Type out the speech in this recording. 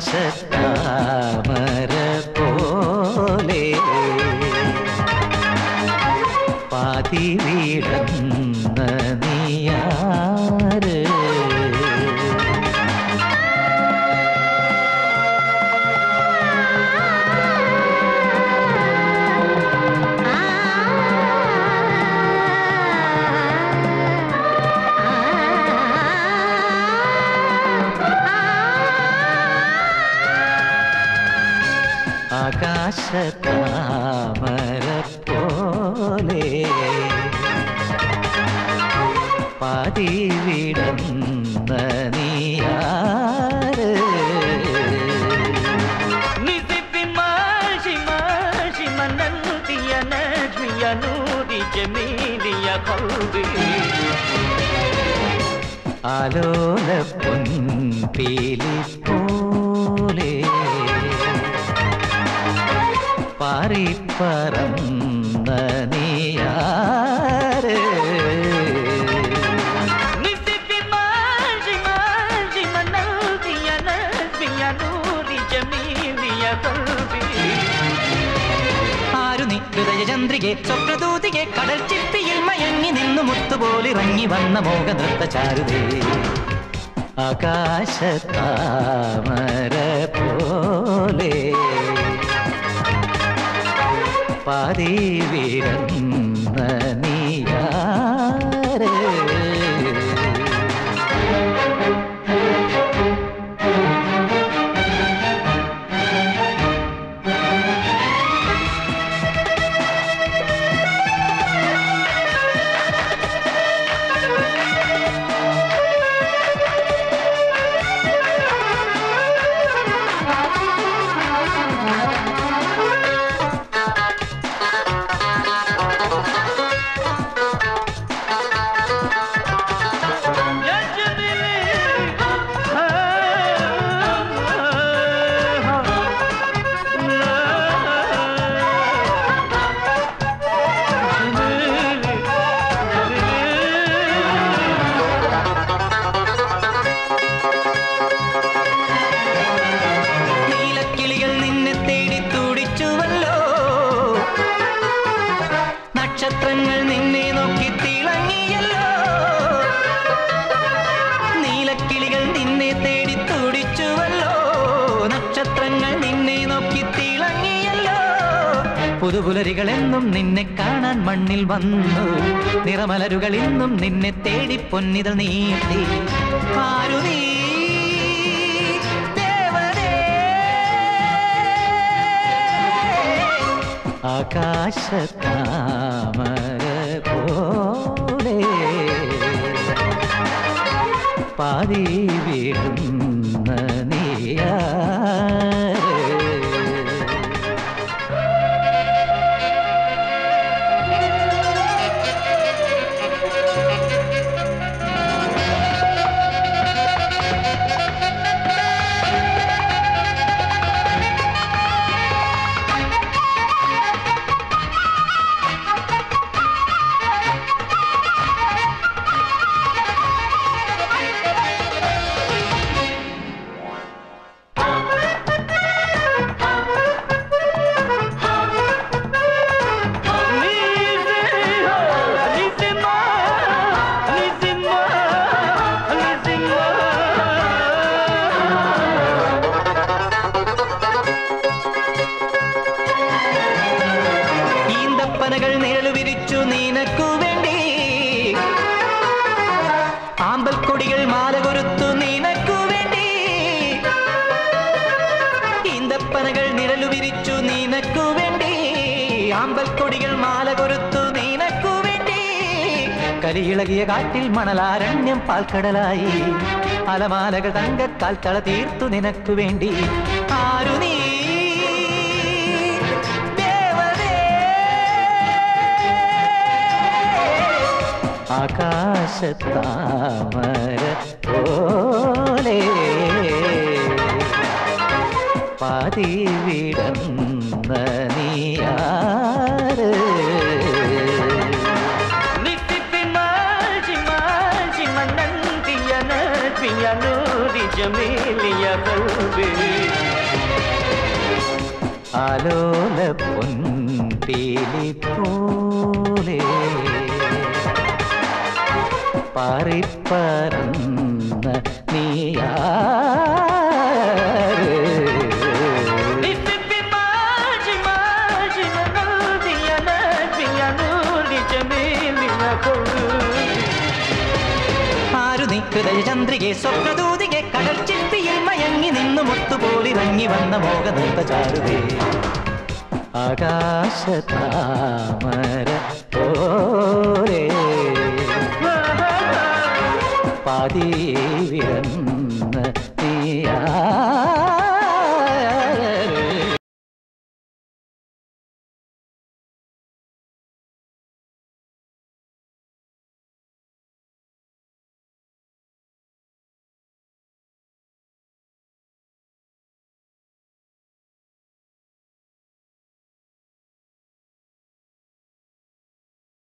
ആകാശത്താമര പോലെ പാതി വീടന്ന നീയാര് ആകാശത്താമര പോലെ പാതി വിടന്ന നീയാര് ആലോല പൊൻപീലി പോലെ പാറിപ്പറന്ന നീയാര് ആരു നീ ഹൃദയചന്ദ്രികെ സ്വപ്നദൂതികെ കടൽ ചിപ്പിയിൽ മയങ്ങി നിന്നു മുത്തുപോലിറങ്ങി വന്ന മോഹനൃത്ത ചാരുതേ ആകാശത്താമര പോലെ പാതി വീടന്ന നീയാര് നക്ഷത്രങ്ങൾ നിന്നെ നോക്കി തിളങ്ങിയല്ലോ നീലക്കിളികൾ നിന്നെ തേടി തുടിച്ചുവല്ലോ നക്ഷത്രങ്ങൾ നിന്നെ നോക്കി തിളങ്ങിയല്ലോ പുതുപുലരികളെന്നും നിന്നെ കാണാൻ മണ്ണിൽ വന്നു നിറമലരുകൾ ഇന്നും നിന്നെ തേടി പൊന്നിതൾ നീട്ടി ആരു നീ ആകാശത്താമര പോലെ പാതി വീടുന്ന നീയാര് നിഴലു വിരിച്ചു നീനക്കു വേണ്ടി ആമ്പൽ കൊടികൾ മാല കൊരുത്തു നീനക്കു വേണ്ടി ഈന്തപ്പനകൾ നിഴലു വിരിച്ചു നീനക്കു വേണ്ടി ആമ്പൽ കൊടികൾ മാല കൊരുത്തു നീനക്കു വേണ്ടി കലിയിളകിയ കാറ്റിൽ മണലാരണ്യം പാൽക്കടലായി അലമാലകൾ തങ്കക്കാൽത്തള തീർത്തു നിനക്കു വേണ്ടി ആരു നീ ആകാശത്താമര പോലെ പാതി വിടന്ന നീയാര് जमेलिया कल्बी ആലോല പൊൻപീലി പോലെ പാറിപ്പറന്ന നീയാര് ആരു നീ ഹൃദയചന്ദ്രികെ സ്വപ്നദൂതികെ കടൽ ചിപ്പിയിൽ മയങ്ങി നിന്നു മുത്തുപോലിറങ്ങി വന്ന മോഹനൃത്ത ചാരുതേ ആകാശതാമര പോലെ പാതി വിടർന്ന